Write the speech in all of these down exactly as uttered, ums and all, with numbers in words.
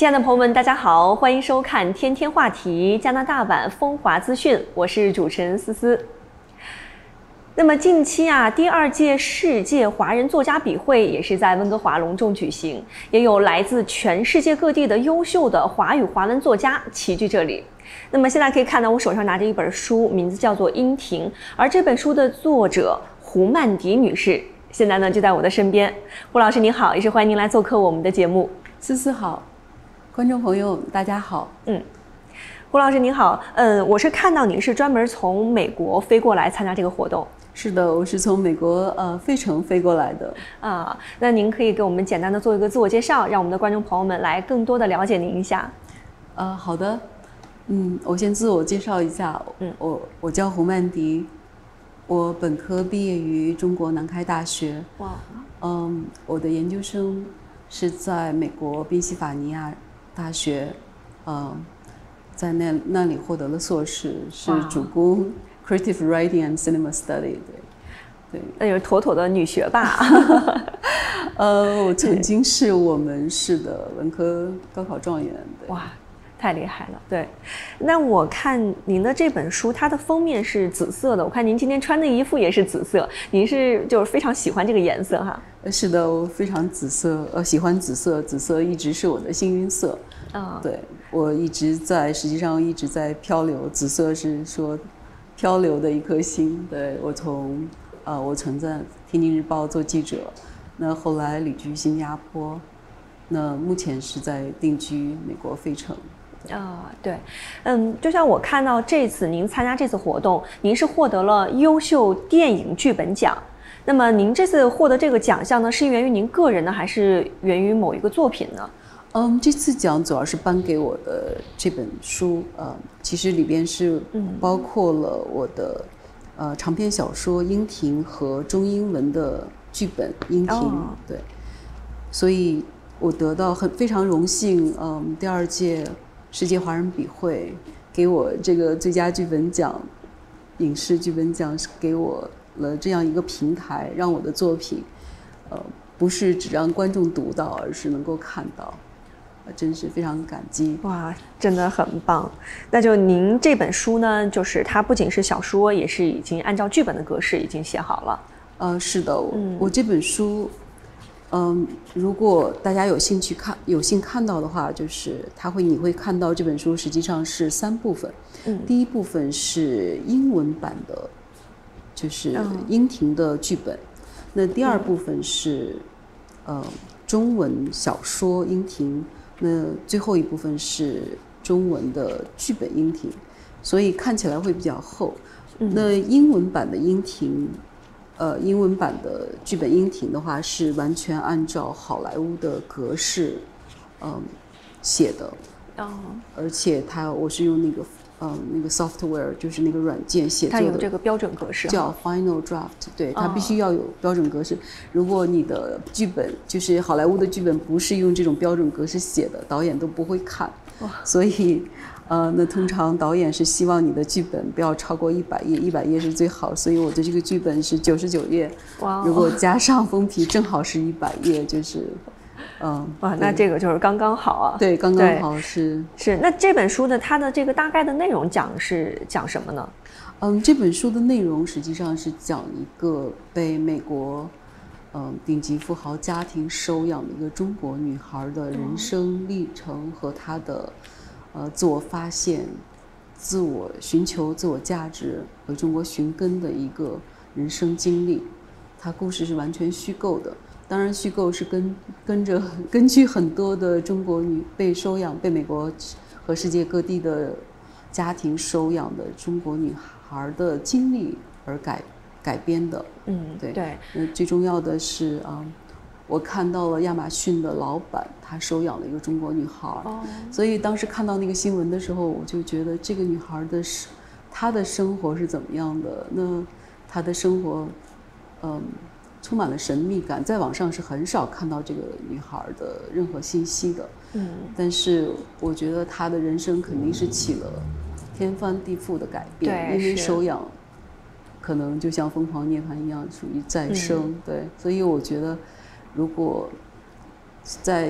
亲爱的朋友们，大家好，欢迎收看《天天话题》加拿大版风华资讯，我是主持人思思。那么近期啊，第二届世界华人作家比会也是在温哥华隆重举行，也有来自全世界各地的优秀的华语华文作家齐聚这里。那么现在可以看到我手上拿着一本书，名字叫做《英婷》，而这本书的作者胡曼迪女士现在呢就在我的身边。胡老师您好，也是欢迎您来做客我们的节目。 思思好，观众朋友大家好。 嗯。胡老师您好，嗯，我是看到您是专门从美国飞过来参加这个活动。 是的，我是从美国呃费城飞过来的。 啊，那您可以给我们简单的做一个自我介绍，让我们的观众朋友们来更多的了解您一下。 呃，好的，嗯，我先自我介绍一下，嗯，我我叫胡曼迪，我本科毕业于中国南开大学。哇，嗯，我的研究生是在美国宾夕法尼亚大学，嗯，在那那里获得了硕士，是主攻 Creative Writing and Cinema Study。对，对， 那就是妥妥的女学霸。 呃，我曾经是我们市的文科高考状元。 哇，太厉害了。对，那我看您的这本书，它的封面是紫色的，我看您今天穿的衣服也是紫色，您是就是非常喜欢这个颜色哈？ 是的，我非常紫色，呃，喜欢紫色，紫色一直是我的幸运色。啊、哦，对，我一直在，实际上一直在漂流。紫色是说漂流的一颗心。对，我从，呃，我曾在《天津日报》做记者，那后来旅居新加坡，那目前是在定居美国费城。 啊、哦，对，嗯，就像我看到这次您参加这次活动，您是获得了优秀电影剧本奖。那么您这次获得这个奖项呢，是源于您个人呢，还是源于某一个作品呢？ 嗯，这次奖主要是颁给我的这本书，呃，其实里边是包括了我的、嗯、呃长篇小说《英婷》和中英文的剧本《英婷》。哦，对，所以我得到很非常荣幸，嗯，第二届世界华人比会给我这个最佳剧本奖，影视剧本奖是给我了这样一个平台，让我的作品，呃，不是只让观众读到，而是能够看到。真是非常感激。 哇，真的很棒。那就您这本书呢，就是它不仅是小说，也是已经按照剧本的格式已经写好了。 呃，是的，嗯、我这本书，嗯、呃，如果大家有兴趣看、有幸看到的话，就是它会你会看到这本书实际上是三部分。嗯，第一部分是英文版的，就是英婷的剧本。嗯、那第二部分是，呃，中文小说英婷。那最后一部分是中文的剧本英婷，所以看起来会比较厚。嗯、那英文版的英婷，呃，英文版的剧本英婷的话是完全按照好莱坞的格式，嗯，写的。哦。而且它我是用那个嗯那个 software， 就是那个软件写作的， 它有这个标准格式， 叫 Final Draft。对，它必须要有标准格式。哦、如果你的剧本就是好莱坞的剧本不是用这种标准格式写的，导演都不会看。所以，呃，那通常导演是希望你的剧本不要超过一百页，一百页是最好。所以我的这个剧本是九十九页，哇，如果加上封皮，正好是一百页，就是。嗯， 哇，那这个就是刚刚好啊。 对，刚刚好是是。那这本书的它的这个大概的内容讲是讲什么呢？ 嗯，这本书的内容实际上是讲一个被美国嗯顶级富豪家庭收养的一个中国女孩的人生历程和她的呃自我发现、自我寻求自我价值和中国寻根的一个人生经历。她故事是完全虚构的。当然，虚构是跟跟着根据很多的中国女被收养、被美国和世界各地的家庭收养的中国女孩的经历而改改编的。 嗯，对对。 呃，最重要的是啊、嗯，我看到了亚马逊的老板他收养了一个中国女孩，哦、所以当时看到那个新闻的时候，我就觉得这个女孩的她的生活是怎么样的？那她的生活，嗯。充满了神秘感，在网上是很少看到这个女孩的任何信息的。嗯，但是我觉得她的人生肯定是起了天翻地覆的改变，因为收养可能就像疯狂涅槃一样，属于再生。嗯、对，所以我觉得，如果在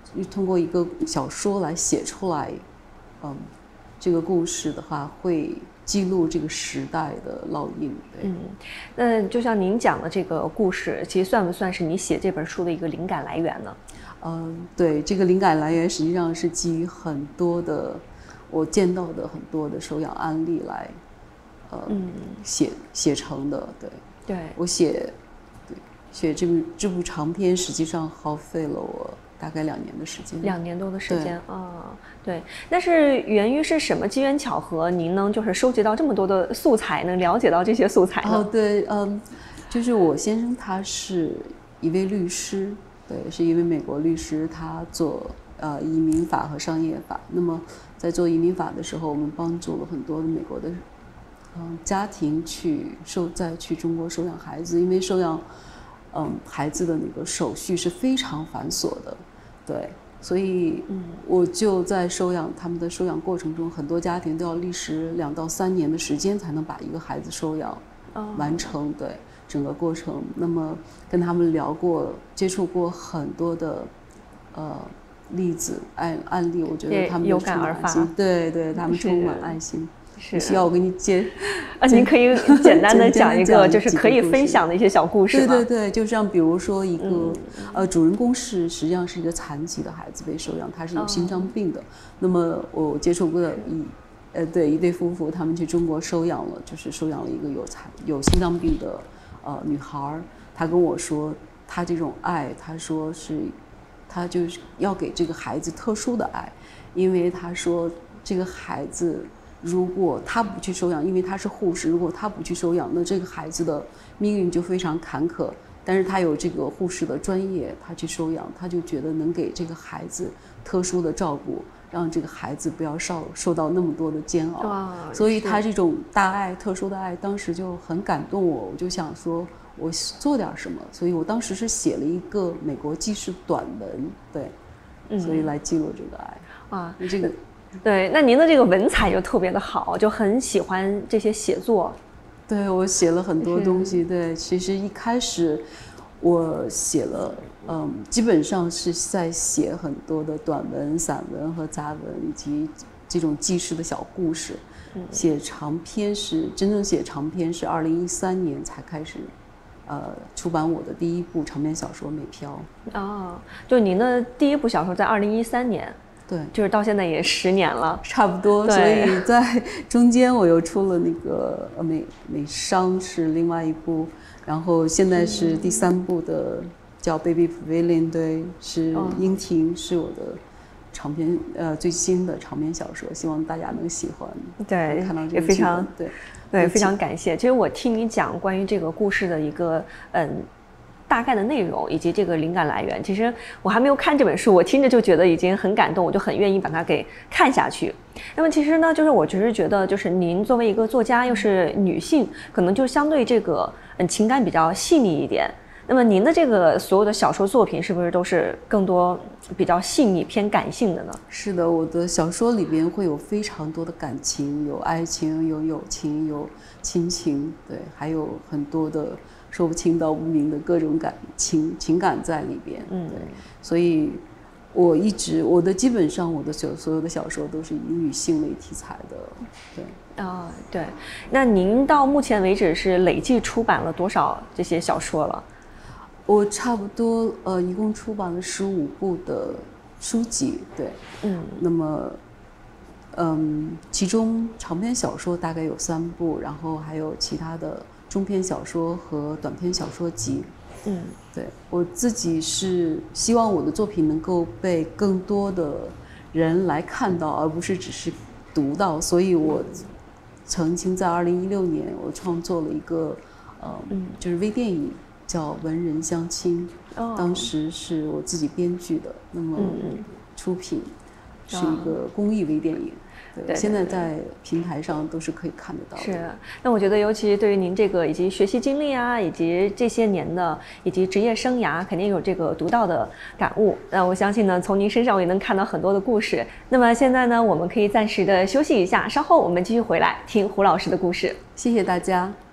通过一个小说来写出来，嗯，这个故事的话会记录这个时代的烙印。对， 嗯，那就像您讲的这个故事，其实算不算是你写这本书的一个灵感来源呢？ 嗯，对，这个灵感来源实际上是基于很多的我见到的很多的收养案例来，呃，嗯、写写成的。对， 对我写，对写这部这部长篇，实际上耗费了我大概两年的时间， 两年多的时间啊、哦，对。但是源于是什么机缘巧合，您能就是收集到这么多的素材，能了解到这些素材呢？ 哦，对，嗯，就是我先生他是一位律师。对，是一位美国律师，他做呃移民法和商业法。那么在做移民法的时候，我们帮助了很多的美国的嗯、呃、家庭去收再去中国收养孩子，因为收养嗯孩子的那个手续是非常繁琐的，对，所以我就在收养他们的收养过程中，很多家庭都要历时两到三年的时间才能把一个孩子收养完成，对。整个过程，那么跟他们聊过、接触过很多的呃例子、案案例，我觉得他们有感而发， 对对，他们充满爱心。 是， 需要我给你接啊？您可以简单的讲一个，就是可以分享的一些小故事吗？ 对对对，就像比如说一个、嗯、呃，主人公是实际上是一个残疾的孩子被收养，他是有心脏病的。哦、那么我接触过的一呃对一对夫妇，他们去中国收养了，就是收养了一个有残有心脏病的。呃，女孩，她跟我说，她这种爱，她说是，她就是要给这个孩子特殊的爱，因为她说这个孩子如果她不去收养，因为她是护士，如果她不去收养，那这个孩子的命运就非常坎坷。但是她有这个护士的专业，她去收养，她就觉得能给这个孩子特殊的照顾。让这个孩子不要受受到那么多的煎熬，所以他这种大爱、特殊的爱，当时就很感动我。我就想说，我做点什么，所以我当时是写了一个美国纪实短文，对，嗯、所以来记录这个爱啊。 这个， 对，那您的这个文采就特别的好，就很喜欢这些写作。 对，我写了很多东西。对，其实一开始我写了。嗯，基本上是在写很多的短文、散文和杂文，以及这种纪实的小故事。嗯、写长篇是真正写长篇是二零一三年才开始，呃，出版我的第一部长篇小说《美漂》。 哦，就您的第一部小说在二零一三年。 对， 就是到现在也十年了， 差不多。所以在中间我又出了那个《美美商》是另外一部，然后现在是第三部的。叫 Baby Pavilion， 对，是英婷，是我的长篇呃最新的长篇小说，希望大家能喜欢。 对， 看到这个也非常对对，非常感谢。其实我听你讲关于这个故事的一个嗯大概的内容以及这个灵感来源，其实我还没有看这本书，我听着就觉得已经很感动，我就很愿意把它给看下去。那么其实呢，就是我只是觉得，就是您作为一个作家，又是女性，可能就相对这个嗯情感比较细腻一点。那么您的这个所有的小说作品是不是都是更多比较细腻偏感性的呢？ 是的，我的小说里边会有非常多的感情，有爱情，有友情，有亲情，对，还有很多的说不清道不明的各种感情情感在里边。嗯，对，所以我一直我的基本上我的所所有的小说都是以女性为题材的。对啊、哦，对。那您到目前为止是累计出版了多少这些小说了？ 我差不多呃，一共出版了十五部的书籍，对，嗯，那么，嗯，其中长篇小说大概有三部，然后还有其他的中篇小说和短篇小说集，嗯，对，我自己是希望我的作品能够被更多的人来看到，而不是只是读到，所以我曾经在二零一六年我创作了一个呃，就是微电影。叫《文人相亲》，哦，当时是我自己编剧的，那么出品是一个公益微电影，对，对，现在在平台上都是可以看得到的。 是，那我觉得尤其对于您这个以及学习经历啊，以及这些年的以及职业生涯，肯定有这个独到的感悟。那我相信呢，从您身上我也能看到很多的故事。那么现在呢，我们可以暂时的休息一下，稍后我们继续回来听胡老师的故事。 谢谢大家。